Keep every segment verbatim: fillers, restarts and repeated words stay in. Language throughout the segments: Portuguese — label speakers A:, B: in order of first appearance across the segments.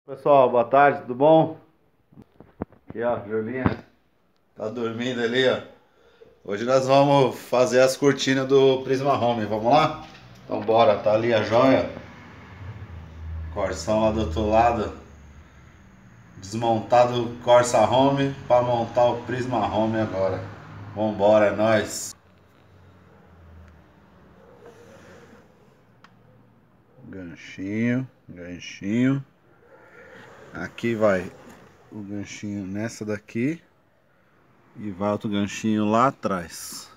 A: Pessoal, boa tarde, tudo bom? Aqui ó, Julinha tá dormindo ali, ó. Hoje nós vamos fazer as cortinas do Prisma Home, vamos lá? Então bora, tá ali a joia. Corsão lá do outro lado. Desmontado o Corsa Home para montar o Prisma Home agora. Vambora, é nóis. Ganchinho, ganchinho. Aqui vai o ganchinho nessa daqui. E vai outro ganchinho lá atrás.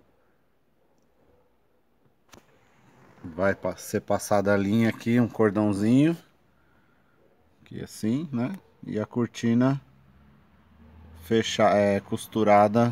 A: Vai ser passada a linha aqui, um cordãozinho. Aqui assim, né? E a cortina fecha, é, costurada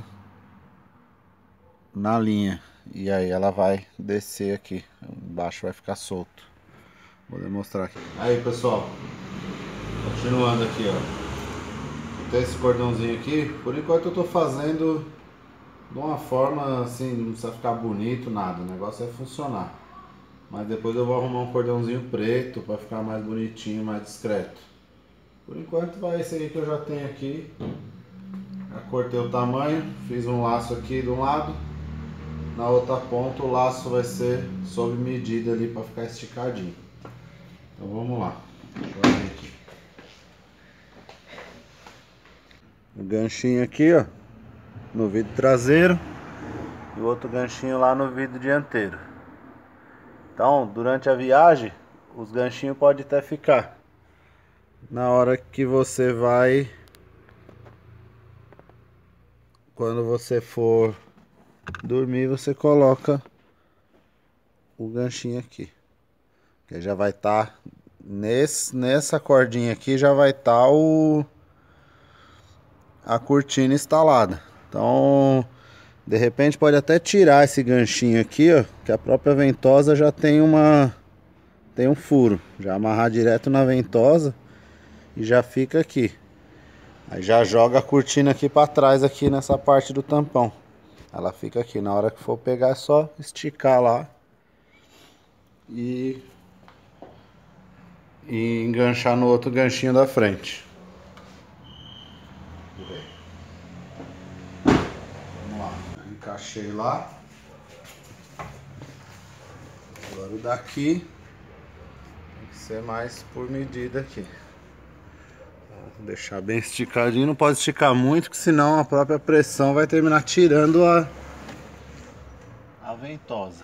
A: na linha. E aí ela vai descer aqui. Embaixo vai ficar solto. Vou demonstrar aqui. Aí pessoal, continuando aqui, ó. Tem esse cordãozinho aqui. Por enquanto eu tô fazendo de uma forma assim, não precisa ficar bonito, nada. O negócio é funcionar. Mas depois eu vou arrumar um cordãozinho preto para ficar mais bonitinho, mais discreto. Por enquanto vai esse aí que eu já tenho aqui. Já cortei o tamanho, fiz um laço aqui de um lado. Na outra ponta o laço vai ser sob medida ali para ficar esticadinho. Então vamos lá. Deixa eu abrir aqui. O ganchinho aqui, ó, no vidro traseiro. E o outro ganchinho lá no vidro dianteiro. Então, durante a viagem, os ganchinhos podem até ficar. Na hora que você vai, quando você for dormir, você coloca o ganchinho aqui. Que já vai estar, tá, nesse, nessa cordinha aqui já vai estar tá o a cortina instalada. Então, de repente pode até tirar esse ganchinho aqui, ó, que a própria ventosa já tem uma tem um furo. Já amarrar direto na ventosa e já fica aqui. Aí já joga a cortina aqui para trás aqui nessa parte do tampão. Ela fica aqui, na hora que for pegar é só esticar lá e, e enganchar no outro ganchinho da frente. Vamos lá, encaixei lá. Agora o daqui tem que ser mais por medida aqui. Vou deixar bem esticadinho, não pode esticar muito, que senão a própria pressão vai terminar tirando a, a ventosa.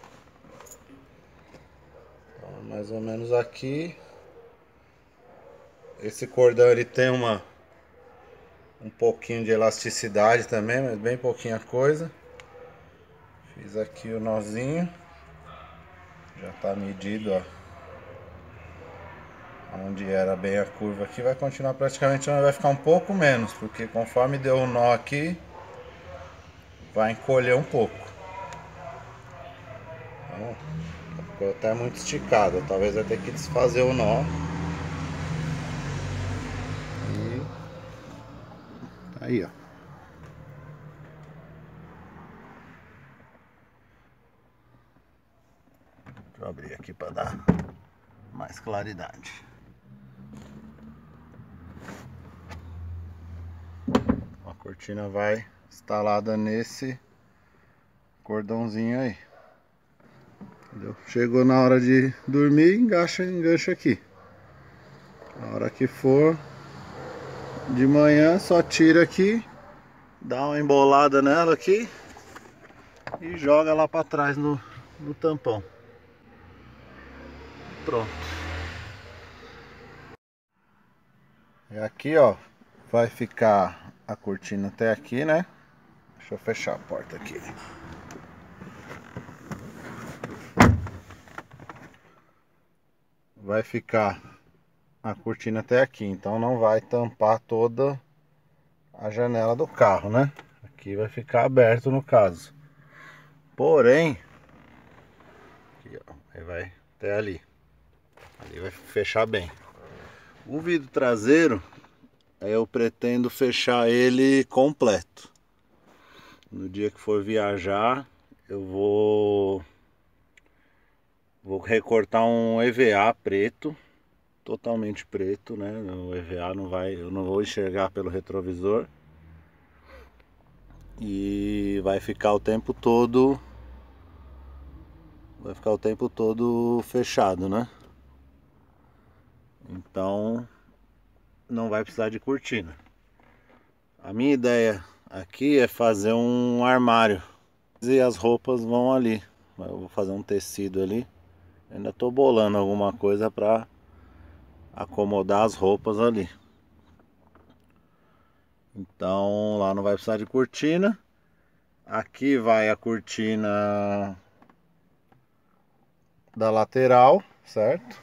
A: Então, mais ou menos aqui. Esse cordão ele tem uma um pouquinho de elasticidade também, mas bem pouquinha coisa. Fiz aqui o nozinho. Já tá medido, ó. Onde era bem a curva aqui, vai continuar praticamente, vai ficar um pouco menos, porque conforme deu o nó aqui, vai encolher um pouco. Então, ficou até muito esticado, talvez vai ter que desfazer o nó. E aí, ó. Deixa eu abrir aqui para dar mais claridade. A cortina vai instalada nesse cordãozinho aí. Entendeu? Chegou na hora de dormir, engancha, engancha aqui. Na hora que for de manhã, só tira aqui, dá uma embolada nela aqui e joga lá para trás no, no tampão. Pronto. E aqui, ó, vai ficar a cortina até aqui, né? Deixa eu fechar a porta aqui. Vai ficar a cortina até aqui, então não vai tampar toda a janela do carro, né? Aqui vai ficar aberto no caso. Porém, aqui, ó, aí vai até ali. Ali vai fechar bem. O vidro traseiro, eu pretendo fechar ele completo. No dia que for viajar, eu vou vou recortar um E V A preto totalmente preto, né? O E V A não vai, eu não vou enxergar pelo retrovisor. E vai ficar o tempo todo vai ficar o tempo todo fechado, né? Então não vai precisar de cortina. A minha ideia aqui é fazer um armário e as roupas vão ali. Eu vou fazer um tecido ali. Ainda tô bolando alguma coisa para acomodar as roupas ali. Então lá não vai precisar de cortina. Aqui vai a cortina da lateral, certo?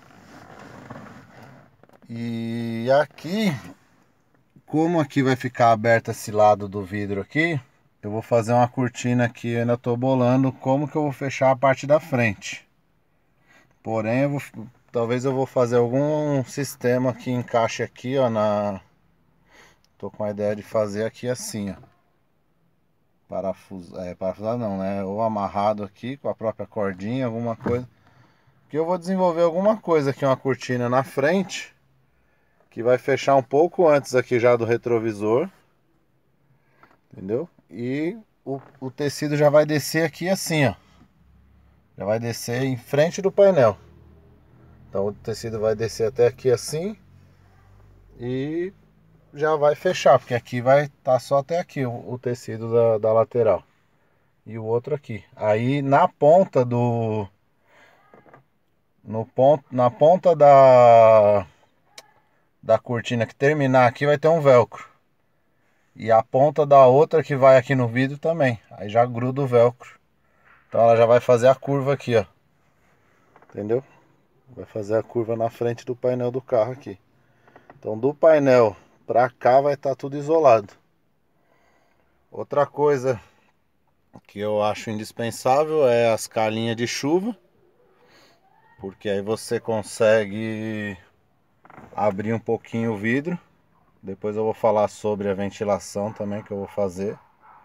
A: E aqui, como aqui vai ficar aberto esse lado do vidro aqui, eu vou fazer uma cortina aqui. Eu ainda tô bolando como que eu vou fechar a parte da frente. Porém, eu vou, talvez eu vou fazer algum sistema que encaixe aqui, ó, na... Tô com a ideia de fazer aqui assim, ó. Parafuso, é, parafusado não, né? Ou amarrado aqui com a própria cordinha, alguma coisa. Que eu vou desenvolver alguma coisa aqui, uma cortina na frente, que vai fechar um pouco antes aqui já do retrovisor. Entendeu? E o, o tecido já vai descer aqui assim, ó. Já vai descer em frente do painel. Então o tecido vai descer até aqui assim. E já vai fechar, porque aqui vai estar tá só até aqui o, o tecido da, da lateral. E o outro aqui. Aí na ponta do... No ponto, na ponta da... Da cortina que terminar aqui vai ter um velcro. E a ponta da outra que vai aqui no vidro também. Aí já gruda o velcro. Então ela já vai fazer a curva aqui, ó. Entendeu? Vai fazer a curva na frente do painel do carro aqui. Então do painel pra cá vai estar tudo isolado. Outra coisa que eu acho indispensável é as calhinhas de chuva. Porque aí você consegue abrir um pouquinho o vidro. Depois eu vou falar sobre a ventilação também que eu vou fazer.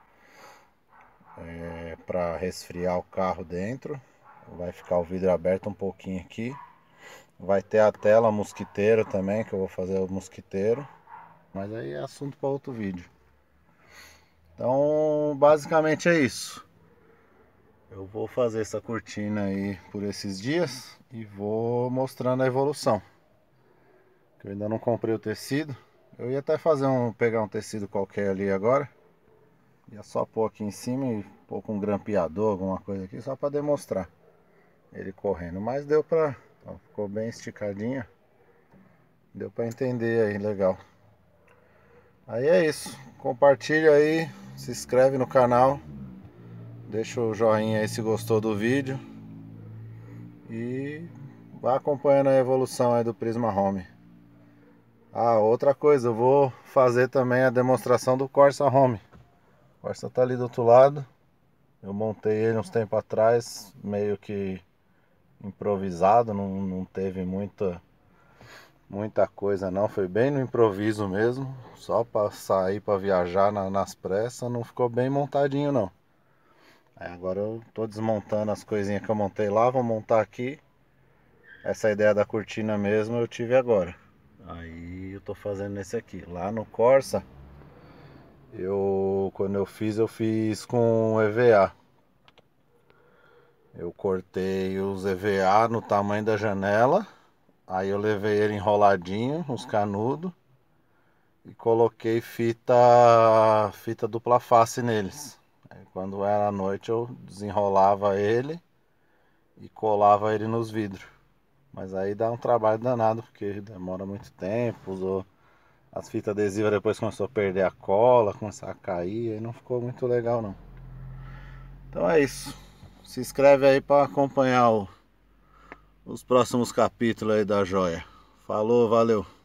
A: É, para resfriar o carro dentro. Vai ficar o vidro aberto um pouquinho aqui. Vai ter a tela mosquiteiro também, que eu vou fazer o mosquiteiro. Mas aí é assunto para outro vídeo. Então, basicamente é isso. Eu vou fazer essa cortina aí por esses dias e vou mostrando a evolução. Que eu ainda não comprei o tecido. Eu ia até fazer um, pegar um tecido qualquer ali agora. Ia só pôr aqui em cima e pôr com um grampeador, alguma coisa aqui, só para demonstrar ele correndo. Mas deu pra... Ó, ficou bem esticadinha. Deu pra entender aí, legal. Aí é isso. Compartilha aí, se inscreve no canal. Deixa o joinha aí se gostou do vídeo. E vai acompanhando a evolução aí do Prisma Home. Ah, outra coisa, eu vou fazer também a demonstração do Corsa Home. O Corsa tá ali do outro lado. Eu montei ele uns tempos atrás, meio que improvisado, não, não teve muita, muita coisa não. Foi bem no improviso mesmo, só para sair para viajar na, nas pressas, não ficou bem montadinho não. Aí agora eu tô desmontando as coisinhas que eu montei lá, vou montar aqui. Essa ideia da cortina mesmo eu tive agora. Aí eu tô fazendo esse aqui. Lá no Corsa, eu quando eu fiz, eu fiz com E V A. Eu cortei os E V A no tamanho da janela. Aí eu levei ele enroladinho, uns canudos. E coloquei fita, fita dupla face neles. Aí quando era à noite eu desenrolava ele e colava ele nos vidros. Mas aí dá um trabalho danado, porque demora muito tempo. Usou as fitas adesivas, depois começou a perder a cola, começou a cair. Aí não ficou muito legal não. Então é isso. Se inscreve aí para acompanhar o, os próximos capítulos aí da joia. Falou, valeu!